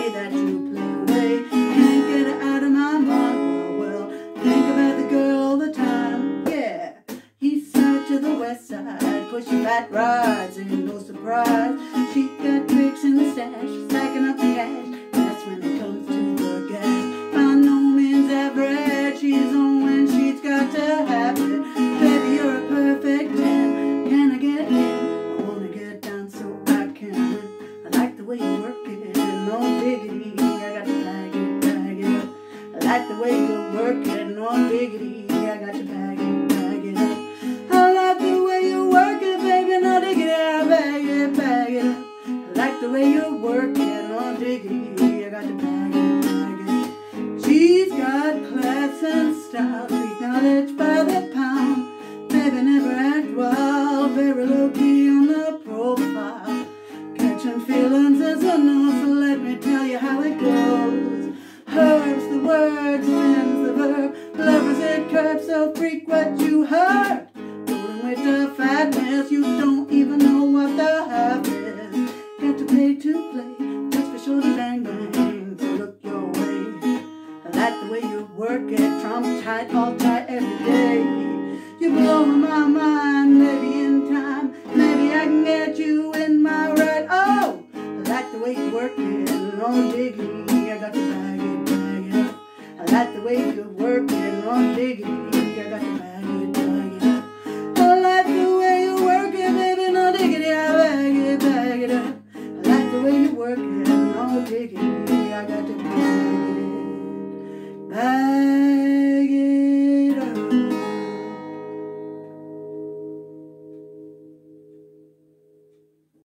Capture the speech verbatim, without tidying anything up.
way that you play away. Can't get it out of my mind. Well, well, think about the girl all the time. Yeah, east side to the west side, pushing fat rides, ain't no surprise. She got tricks in the stash, stacking up the cash. That's when it comes to the gas. By no means average, she's on when she's got to have it. Baby, you're a perfect ten. Can I get in? I wanna get down so I can win. I like the way you work it, no diggity. I got to bag it, bag it up. I like the way you work it, no diggity. I got to bag it, bag it up. I like the way you work it, baby, no diggity. I bag it, bag it up. I like the way you work it, no diggity. I got to bag it, bag it up. She's got class and style, street knowledge by the pound. Baby, never act wild, very low key on the profile. Catching feelings is a no, so let me tell you how it goes. Herbs the word, spins the verb, lovers it curb, so freak what you heard. Rolling with the fatness, you don't even know what the half is. Got to pay to play, just for sure to bang bang, so look your way. I like the way you work it, trump tight, all tight every day. You're blowing my mind, maybe in time, maybe I can get you in my ride. Oh, I like the way you work it, no diggity, I got to bag it, bag it up. I like the way you work it, no diggity, I got to bag it, bag it up. I like the way you work it, baby, no diggity, I bag it, bag it up. I like the way you work it, no diggity, I got to bag it, bag